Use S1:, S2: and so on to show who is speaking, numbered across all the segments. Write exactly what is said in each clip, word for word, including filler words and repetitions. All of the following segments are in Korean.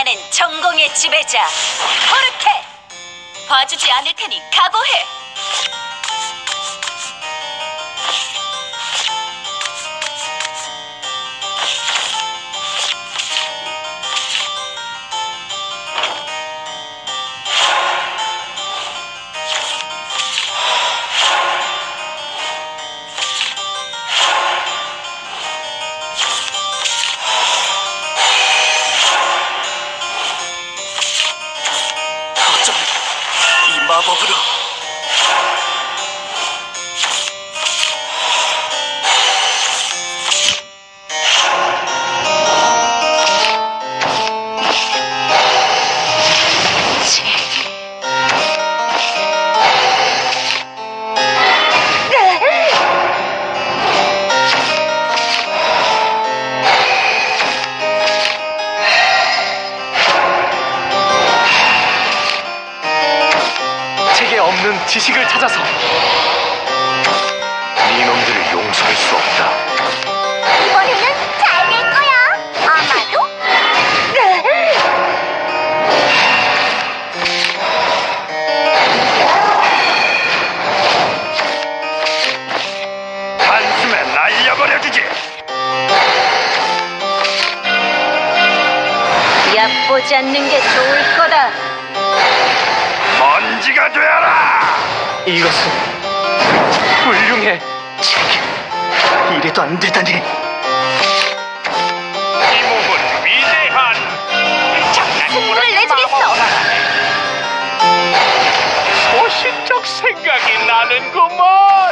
S1: 나는 전공의 지배자 호르케! 봐주지 않을 테니 각오해!
S2: 마법으로 없는 지식을 찾아서 이놈들을 용서할 수 없다.
S3: 이번에는 잘 될 거야. 아마도.
S2: 한숨에 날려버려주지.
S1: 얕보지 않는 게 좋을 거다.
S2: 먼지가 되어라! 이것은 훌륭해. 책임, 이래도 안 되다니. 이 몸은 위대한
S3: 승부를 내주겠어.
S2: 소신적 생각이 나는구먼.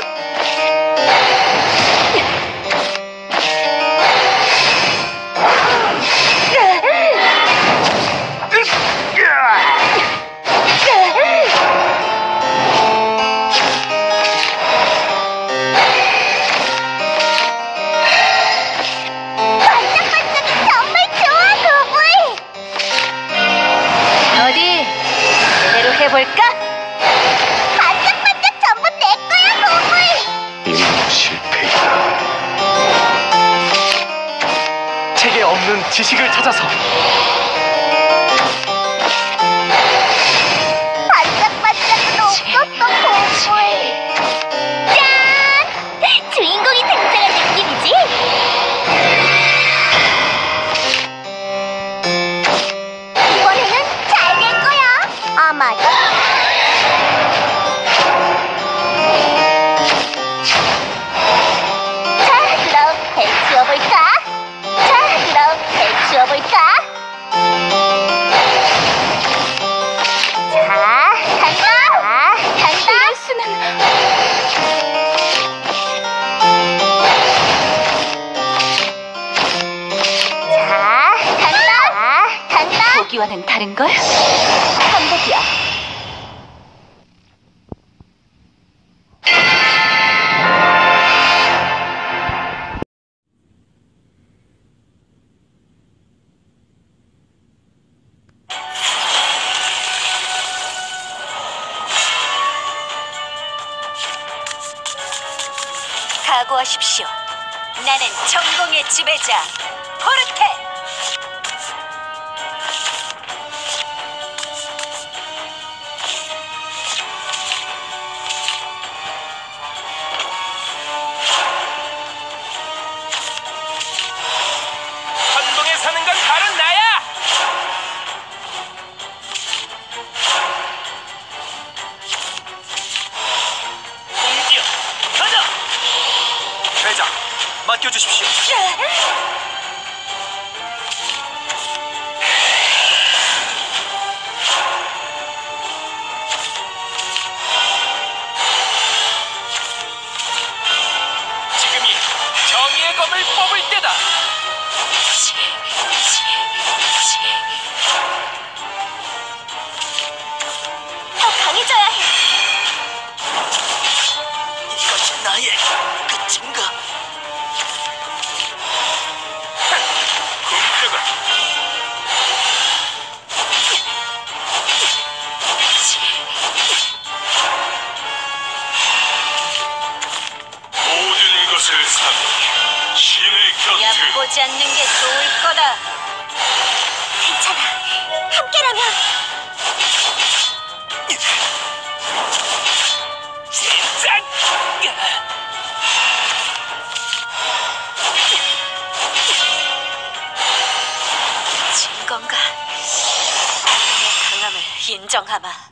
S1: 해볼까?
S3: 반짝반짝 전부 내 거야, 고물!
S2: 임무 실패이다. 책에 없는 지식을 찾아서
S3: 반짝반짝은 없었어, 고물! 짠! 주인공이 등장한 느낌이지? 이번에는 잘 될 거야, 아마도. 해치워볼까? 자, 그럼 해치워볼까? 자, 간다! 자, 간다! 이럴 수는... 자, 간다! 자, 간다!
S1: 보기와는 다른걸? 한복이야. 각오하십시오. 나는 전공의 지배자 호르케!
S2: 한동에 사는 건 바로 나야! 공기요, 가자! 대장, 맡겨주십시오. 지금이 정의의 검을 뽑을 때다.
S3: 더 강해져야 해.
S2: 이것이 나의 끝인가? 공격은 모든 것을 산 신의 곁을
S1: 얕보지 않는 게 좋을 거다.
S3: 괜찮아.
S1: 건가? 운명의 강함을 인정하마.